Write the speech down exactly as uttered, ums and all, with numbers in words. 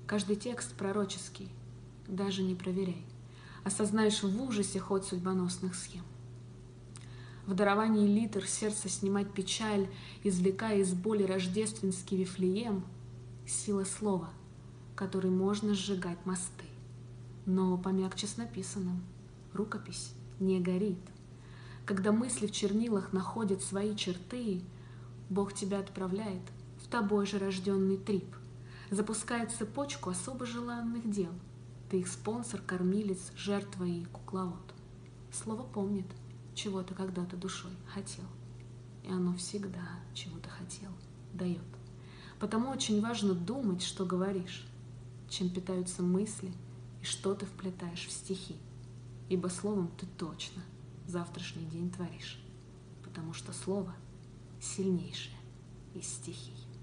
Каждый текст пророческий, даже не проверяй. Осознаешь в ужасе ход судьбоносных схем. В даровании литр сердце снимать печаль, извлекая из боли рождественский Вифлеем, сила слова, которой можно сжигать мосты. Но помягче с написанным, рукопись не горит. Когда мысли в чернилах находят свои черты, Бог тебя отправляет в тобой же рожденный трип, запускает цепочку особо желанных дел. Ты их спонсор, кормилец, жертва и кукловод. Слово помнит, чего ты когда-то душой хотел, и оно всегда, чего ты хотел, дает. Потому очень важно думать, что говоришь, чем питаются мысли и что ты вплетаешь в стихи, ибо словом ты точно завтрашний день творишь, потому что слово сильнейшее из стихий.